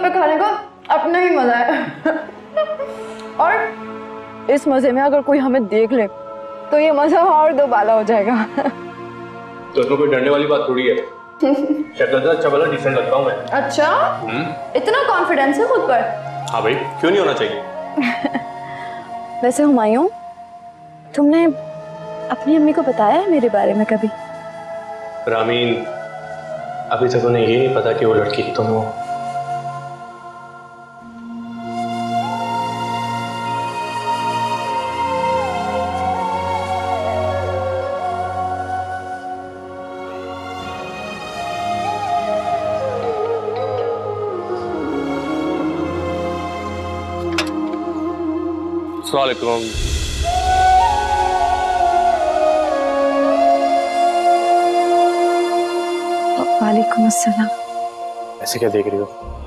पे खाने का अपना ही मजा है। और इस मजे में अगर कोई हमें देख ले तो ये मजा और दोबाला हो जाएगा। तो उसमें कोई डरने वाली बात थोड़ी है। शक्ल से अच्छा भला डिसेंट लगता हूँ मैं। अच्छा? इतना कॉन्फिडेंस है खुद पर? हाँ भाई, क्यों नहीं होना चाहिए। वैसे हुमायूं, तुमने अपनी अम्मी को बताया है मेरे बारे में कभी? रामीन, अभी तक उन्हें ये नहीं पता कि वो लड़की तुम हो। अस्सलाम वालेकुम। वालेकुम अस्सलाम। ऐसे क्या देख रही हो?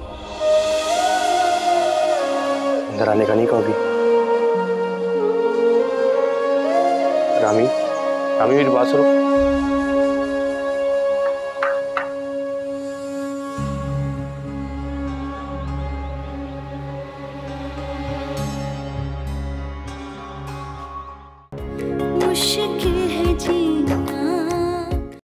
अंदर आने का नहीं कहोगी? रामी, रामी मेरी बात सुनो।